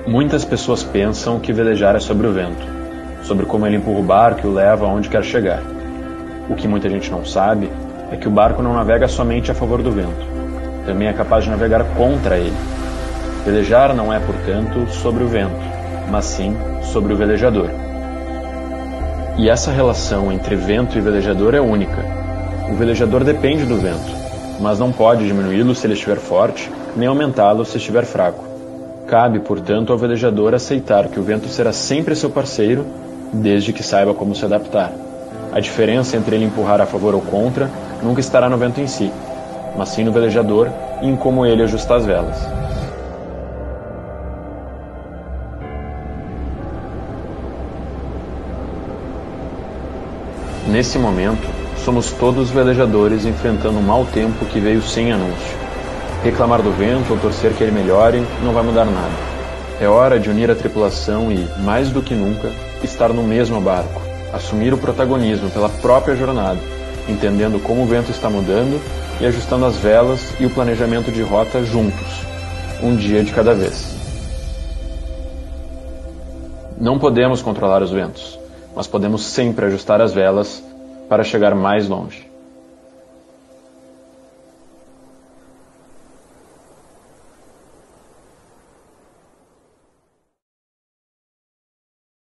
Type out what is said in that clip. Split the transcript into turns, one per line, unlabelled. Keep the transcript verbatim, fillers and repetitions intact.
Muitas pessoas pensam que velejar é sobre o vento, sobre como ele empurra o barco e o leva aonde quer chegar. O que muita gente não sabe é que o barco não navega somente a favor do vento, também é capaz de navegar contra ele. Velejar não é, portanto, sobre o vento, mas sim sobre o velejador. E essa relação entre vento e velejador é única. O velejador depende do vento, mas não pode diminuí-lo se ele estiver forte, nem aumentá-lo se estiver fraco. Cabe, portanto, ao velejador aceitar que o vento será sempre seu parceiro, desde que saiba como se adaptar. A diferença entre ele empurrar a favor ou contra nunca estará no vento em si, mas sim no velejador e em como ele ajusta as velas. Nesse momento, somos todos velejadores enfrentando um mau tempo que veio sem anúncio. Reclamar do vento ou torcer que ele melhore não vai mudar nada. É hora de unir a tripulação e, mais do que nunca, estar no mesmo barco, assumir o protagonismo pela própria jornada, entendendo como o vento está mudando e ajustando as velas e o planejamento de rota juntos, um dia de cada vez. Não podemos controlar os ventos, mas podemos sempre ajustar as velas para chegar mais longe.